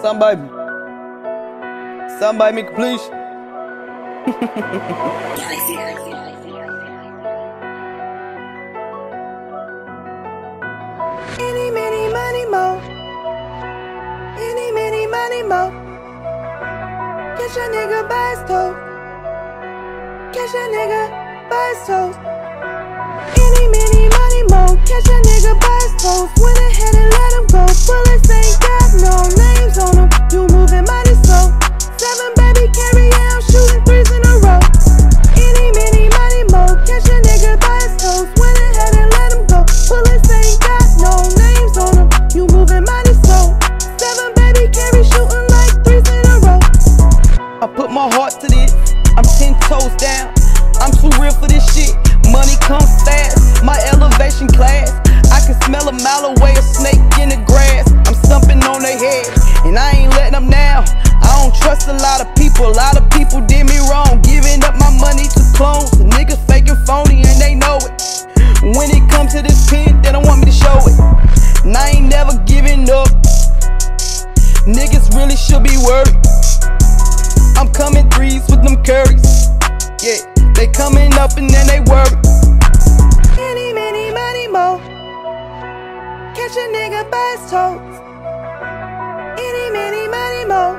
Somebody make a please. Any, many, money, mo. Any, many, money, mo. Catch a nigga by his toe. Catch a nigga by his toes. Any, many, money, mo. Catch a nigga by his toes. Went ahead and let him go. Bullets ain't got no names on them. You moving mighty slow. 7 baby carry, yeah, I'm shooting 3s in a row. Any, many, money, mo. Catch a nigga by his toes. Went ahead and let him go. Bullets ain't got no names on them. You moving mighty slow. 7 baby carry, shooting like 3s in a row. I put my heart to this. I'm 10 toes down. I'm too real for this shit. Money comes fast. My elevation class. I can smell a mile away, a snake in the grass. I'm stumping on their head, and I ain't letting them now. I don't trust a lot of people. A lot of people did me wrong, giving up my money to clones. The niggas faking phony and they know it. When it comes to this pen, they don't want me to show it. And I ain't never giving up. Niggas really should be worried. I'm coming 3s with them curries. Yeah, they coming up and then they worry. Any, many, money, mo. Catch a nigga by his toes. Any, many, money, mo.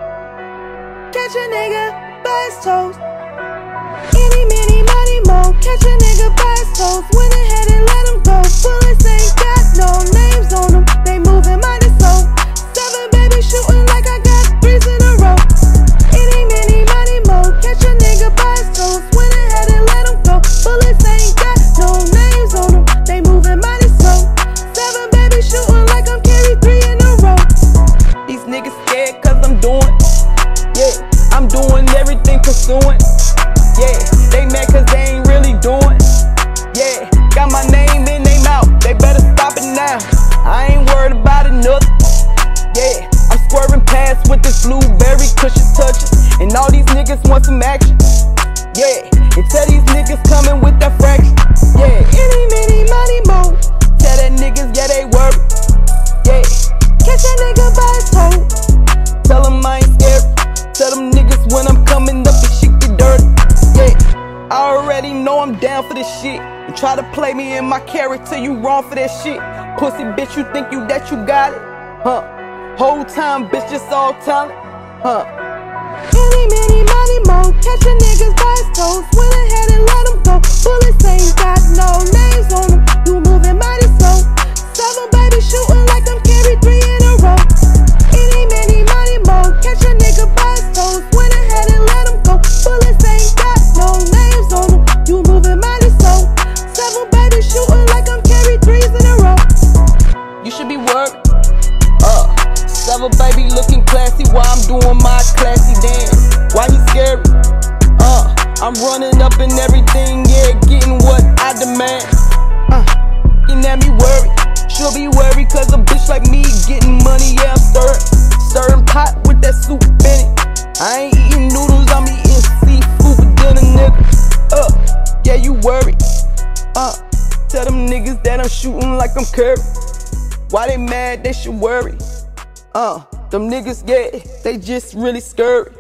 Catch a nigga by his toes. Any, many, money, mo. Catch a nigga by his toes. Went ahead and let him go. Bullets ain't got no names on them. They moving mighty slow. 7 baby shooting like I got 3s in a row. Any, many, money, mo. Catch a nigga by his toes. Went ahead and let him go. Bullets ain't got no names on them. They moving mighty slow. 7 baby shooting like I'm carry 3 in a row. These niggas scared cause I'm doing. Yeah, I'm doing everything pursuing. Yeah, they mad cause they ain't really doing. Yeah, got my name in they mouth. They better stop it now. I ain't worried about it nothing. Yeah, I'm swerving past with this blueberry cushion touches. And all these niggas want some action. Yeah, and tell these niggas coming with that fraction. Yeah, Any, many, money, mo. tell that niggas, yeah, they worry. Yeah, Catch a nigga by his toe. tell them I ain't scared. Tell them niggas when I'm coming up, the shit get dirty. Yeah, I already know I'm down for this shit. You try to play me in my character, you wrong for that shit. Pussy bitch, you think that you got it? Huh? Whole time, bitch, just all talent? Huh? Any, many, money, mo. Catch a niggas by his toes. Went ahead and let him go. Bullets ain't got no names on them. You moving mighty slow. 7 baby shooting like I'm carry 3 in a row. Any, many, money, mo. Catch a nigga by his toes. Went ahead and let him go. Bullets ain't got no names on them. You moving mighty slow. 7 baby shooting like I'm carry 3s in a row. You should be worried. 7 baby looking classy while I'm doing my classy dance. Why you scary? I'm running up in everything, yeah, getting what I demand. You at me worried. Should be worried cause a bitch like me getting money, yeah, I'm stirring pot with that soup in it. I ain't eating noodles, I'm eating seafood for dinner, nigga. Yeah, you worried. Tell them niggas that I'm shooting like I'm Curry. Why they mad? They should worry. Them niggas, yeah, they just really scurry.